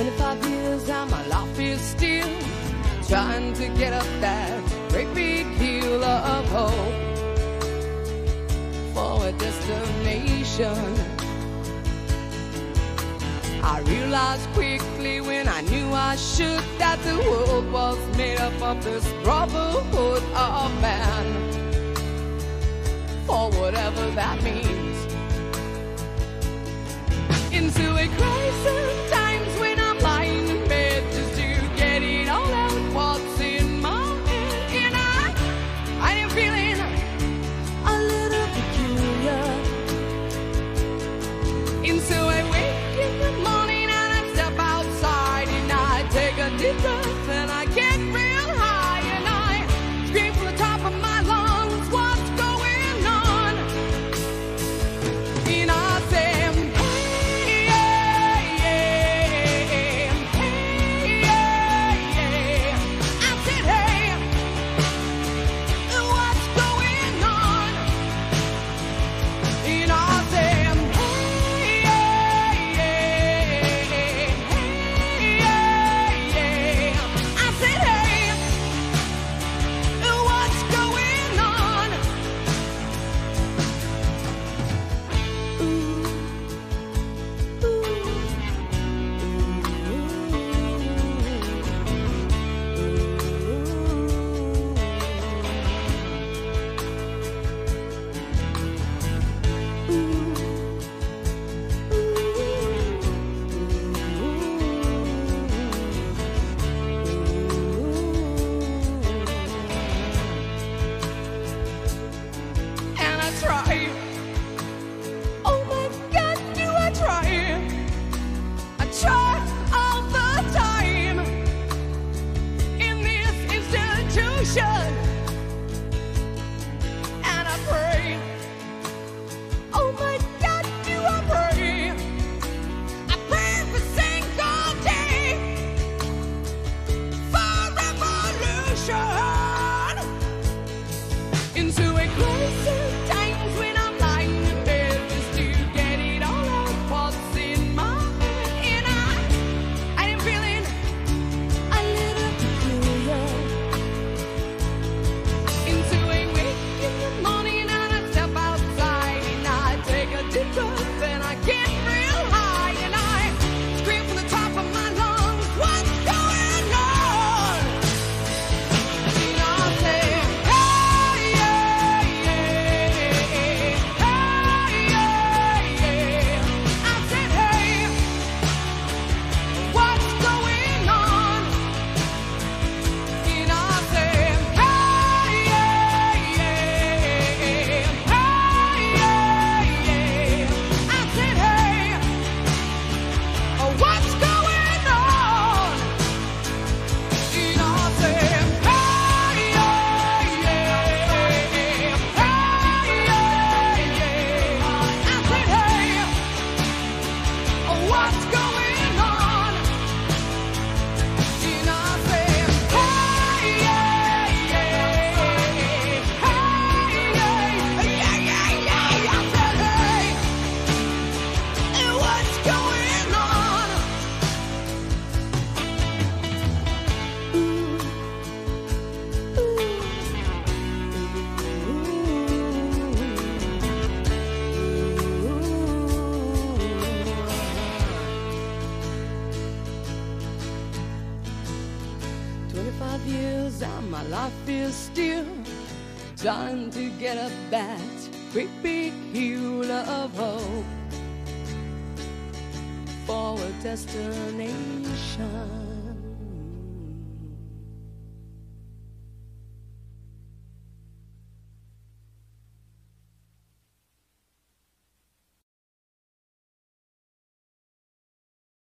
25 years and my life is still trying to get up that great big hill of hope for a destination. I realized quickly when I knew I should that the world was made up of this brotherhood of man, for whatever that means. Into a crisis times when I'm lying in bed just to get it all out what's in my head, and I am feeling a little peculiar. Into a wake in the morning and I step outside and I take a deep breath and I get real high and I scream from the top of my lungs, what's going on? And I say, trying to get up that great big hill of hope for a destination.